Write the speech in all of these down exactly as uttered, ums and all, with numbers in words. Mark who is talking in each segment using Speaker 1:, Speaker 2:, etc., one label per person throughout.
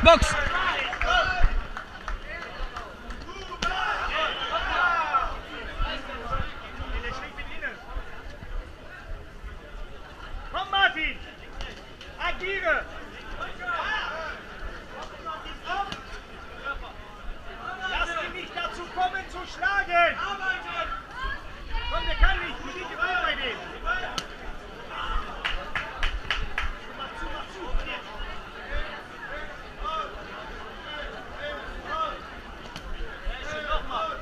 Speaker 1: Box!
Speaker 2: Komm Martin! Agiere! Lass ihn nicht dazu kommen zu schlagen! Komm, der kann nicht! Die Linie bleibt bei dem! Mach zu, mach zu! Nochmal!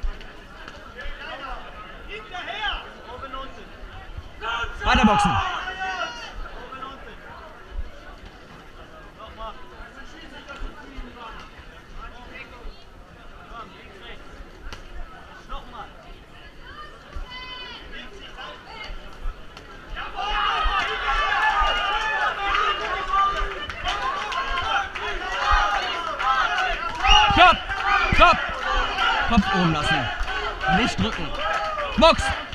Speaker 2: Hinterher! Oben unten!
Speaker 1: Weiterboxen! Stopp! Stopp! Kopf oben lassen. Nicht drücken. Box!